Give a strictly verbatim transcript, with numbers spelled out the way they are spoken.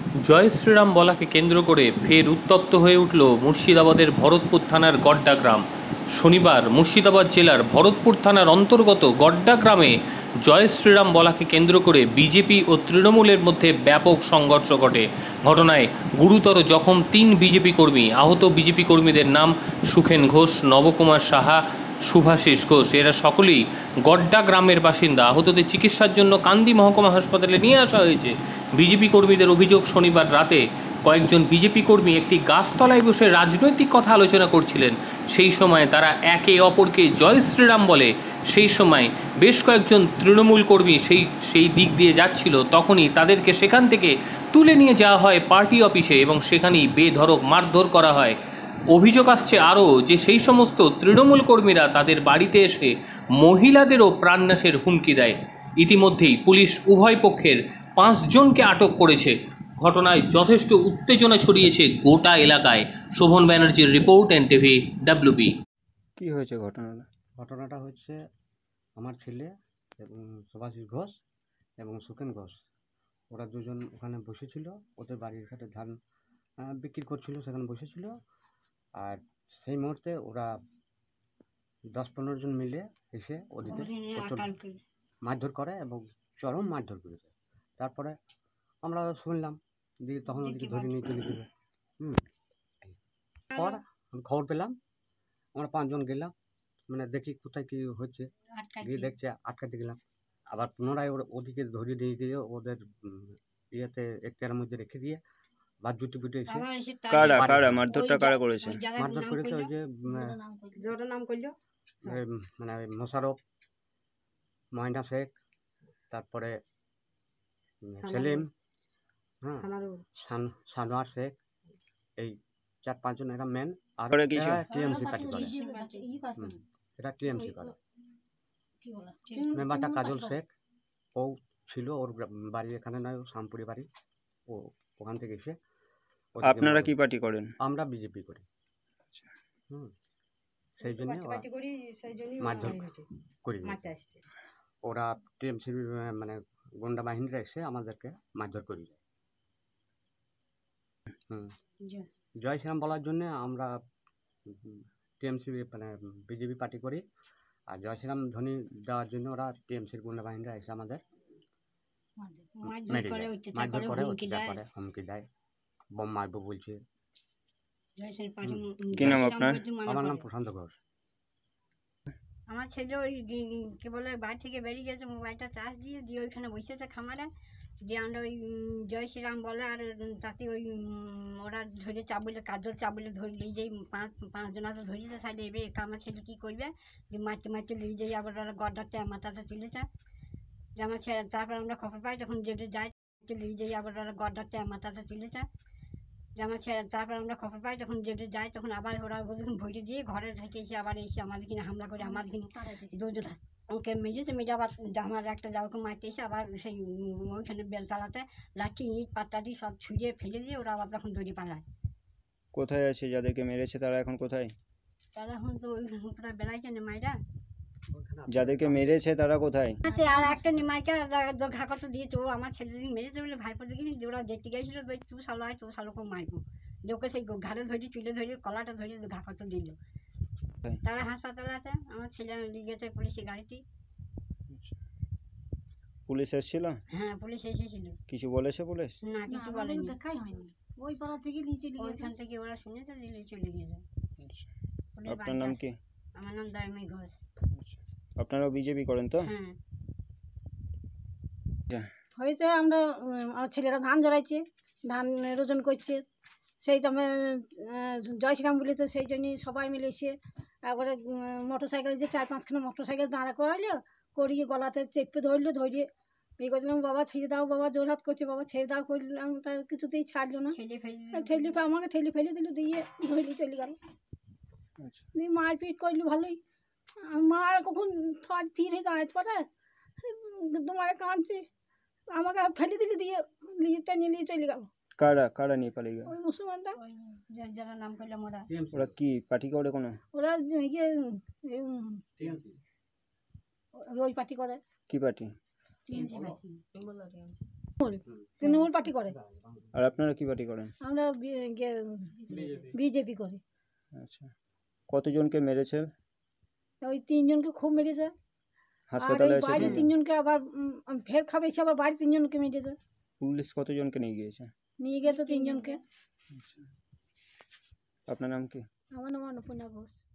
জয় শ্রীরাম বলাকে কেন্দ্র করে ফের উত্তপ্ত হয়ে উঠল মুর্শিদাবাদের ভরতপুর থানার গড্ডা গ্রাম। শনিবার মুর্শিদাবাদ জেলার ভরতপুর থানার অন্তর্গত গড্ডা গ্রামে জয় শ্রীরাম বলাকে কেন্দ্র করে বিজেপি ও তৃণমূলের মধ্যে ব্যাপক সংঘর্ষ ঘটে। ঘটনায় গুরুতর জখম তিন বিজেপি কর্মী। আহত বিজেপি কর্মীদের নাম সুখেন ঘোষ, নবকুমার সাহা, শুভাশিস ঘোষ। এরা সকলেই গড্ডা গ্রামের বাসিন্দা। আহতদের চিকিৎসার জন্য কান্দি মহকুমা হাসপাতালে নিয়ে আসা হয়েছে। বিজেপি কর্মীদের অভিযোগ, শনিবার রাতে কয়েকজন বিজেপি কর্মী একটি গাছতলায় বসে রাজনৈতিক কথা আলোচনা করছিলেন। সেই সময় তারা একে অপরকে জয় শ্রীরাম বলে। সেই সময় বেশ কয়েকজন তৃণমূল কর্মী সেই সেই দিক দিয়ে যাচ্ছিল। তখনই তাদেরকে সেখান থেকে তুলে নিয়ে যাওয়া হয় পার্টি অফিসে এবং সেখানেই বেধড়ক মারধর করা হয়। অভিযোগ আসছে আরও যে সেই সমস্ত তৃণমূল কর্মীরা তাদের বাড়িতে এসে মহিলাদেরও প্রাণনাশের হুমকি দেয়। ইতিমধ্যেই পুলিশ উভয় পক্ষের পাঁচজনকে আটক করেছে। ঘটনায় যথেষ্ট উত্তেজনা ছড়িয়েছে গোটা এলাকায়। শোভন ব্যানার্জির রিপোর্ট, এনটিভি ডাব্লিউবি। কি হয়েছে ঘটনাটা? ঘটনাটা হচ্ছে আমার ছেলে এবং শুভাশিস ঘোষ এবং সুখেন ঘোষ, ওরা দুজন ওখানে বসেছিল, ওদের বাড়ির ঘাটে ধান বিক্রি করছিল, সেখানে বসেছিল। আর সেই মুহূর্তে ওরা দশ পনেরো জন মিলে এসে ওদিকে মারধর করে এবং চরম মারধর করেছে। তারপরে আমরা শুনলাম, দিয়ে তখন ওদিকে ধরে নিয়ে চলে গেছে। হুম পর খবর পেলাম, আমরা পাঁচজন গেলাম, মানে দেখি কোথায় কী হচ্ছে, গিয়ে দেখছে আটকাতে গেলাম। আবার পুনরায় ওরা ওদিকে ধরে দিয়ে দিয়ে ওদের ইয়েতে এখতিয়ারের মধ্যে রেখে দিয়ে বা জুটি বুটি এসে কারা কারা মারধরটা কারা করেছে? মারধর করেছে ওই যে মানে মোশারফ, ময়না শেখ, তারপরে সেলিম, হ্যাঁ সানোয়ার শেখ, এই চার পাঁচজন এরা মেন। আর টিএমসি পার্টি করে, এরা টিএমসি করে। মেম্বারটা কাজল শেখ, ও ছিল, ওর বাড়ি এখানে নয়, ও শামপুরি বাড়ি, ও ওখান থেকে এসে। আপনারা কি পার্টি করেন? আমরা বিজেপি করি। হুম সেই জন্য মারধর করি। ওরা টিএমসি মানে গুন্ডা বাহিনীরা এসে আমাদেরকে মারধর করি। হুম জয় শ্রীরাম বলার জন্য আমরা টিএমসি মানে বিজেপি পার্টি করি, আর জয় শ্রীরাম ধ্বনি দেওয়ার জন্য ওরা টিএমসির গুন্ডা বাহিনীরা এসে আমাদের মারধর করে, হত্যা করে, হুমকি দেয়, বোম মারবো বলছে। কি নাম আপনার? আমার নাম প্রশান্ত ঘোষ। আমার ছেলে ওই কি বলে বাড়ি থেকে বেরিয়ে গেছে, মোবাইলটা চার্জ দিয়ে দিয়ে ওইখানে বসেছে খামারে, দিয়ে আমরা ওই জয় শ্রীরাম বলে আর তাতে ওই ওরা ধরে চাবলে কাজল চাবলে ধরে নিয়ে যাই, পাঁচ পাঁচজনা তো ধরেছে সাইডে। এবার একা আমার ছেলে কী করবে, মারতে মারতে নিয়ে যাই, আবার ওরা গড্ডাতে মাথাতে তুলেছে। যে আমার ছেলে, তারপর আমরা খবর পাই যখন যেতে যাই নিয়ে যাই, আবার ওরা গড্ডাতে মাথাতে তুলেছে। যে আমার ছেলে, তারপর আমরা খবর পাই যখন যেতে যাই, তখন আবার ওরা যখন ভরে দিয়ে ঘরে থেকে এসে আবার এসে আমাদের কিনে হামলা করে, আমাদের কিনে দুজনা ওকে মেরেছে। মেরে আবার আমার একটা জাউকে মারতে এসে আবার সেই ওইখানে বেলতলাতে লাঠি ইট পাত্তাটি সব ছুঁড়িয়ে ফেলে দিয়ে ওরা আবার তখন দড়ি পালায়। কোথায় আছে যাদেরকে মেরেছে তারা এখন কোথায়? তারা এখন তো ওই কোথায় বেড়াইছে নেমাইরা। যাদেরকে মেরেছে তারা কোথায়? আচ্ছা, আর একটা নিমাইকে ঘা কত দিয়েছে, ও আমার ছেলে দিকে মেরেছে বলে ভাইপো দেখিনি, যে ওরা দেখতে গেছিলো তু সালো হয়, তু সালোকে মারবো, যে ওকে সেই ঘাড়ে ধরে চুলে ধরে কলাটা ধরে ঘা কত দিল। তারা হাসপাতালে আছে, আমার ছেলে নিয়ে গেছে পুলিশের গাড়িটি। পুলিশ এসেছিল? হ্যাঁ পুলিশ এসেছিল। কিছু বলেছে পুলিশ? না কিছু বলেনি, দেখাই হয়নি। ওই পাড়া থেকে নিচে ওইখান থেকে ওরা শুনেছে, দিলে চলে গেছে। আপনার নাম কি? আমার নাম দাইমাই ঘোষ। আপনারাও বিজেপি করেন তো? হ্যাঁ হয়েছে, আমরা আমার ছেলেরা ধান জড়াইছে, ধান রোজন করছে, সেই তো জয় শ্রীরাম বলেছে, সেই জন্যই সবাই মিলে এসে একবারে মোটর সাইকেল যে চার পাঁচখানা মোটর সাইকেল দাঁড়া করাইলো, করিয়ে গলাতে চেপে ধরলো, ধরিয়ে এই করলাম, বাবা ছেড়ে দাও, বাবা জোরহাত করছে, বাবা ছেড়ে দাও করলাম, তার কিছুতেই ছাড়লো না। ঠেলি আমাকে ঠেলি ফেলে দিল, দিয়ে ধরলি চলে গেল, দিয়ে মারপিট করলো ভালোই। মার কখন ধীর হয়ে দাঁড়াতে পারে, তোমার কাঁদছে, আমাকে ফেলে দিলি, দিয়ে লিটা নিয়ে নিয়ে চলে গেল। কারা কারা নিয়ে পালিয়ে গেল? ওই মুসলমানরা, যারা নাম করলাম ওরা। ওরা কি পার্টি করে? কোনো ওরা ইয়ে ওই পার্টি করে। কি পার্টি? তৃণমূল পার্টি করে। আর আপনারা কি পার্টি করেন? আমরা বিজেপি করি। আচ্ছা, কতজনকে মেরেছে? ওই তিনজনকে খুব মেরেছে, আর হাসপাতালে ওই এসে বাইরে কি- তিনজনকে আবার উম, ফের খাবেছে, আবার বাইরে তিনজনকে মেরেছে, পুলিশ কতজনকে নিয়ে গিয়েছে? নিয়ে গেছে তিনজনকে। আপনার নাম কি? আমার নাম অন্নপূর্ণা ঘোষ।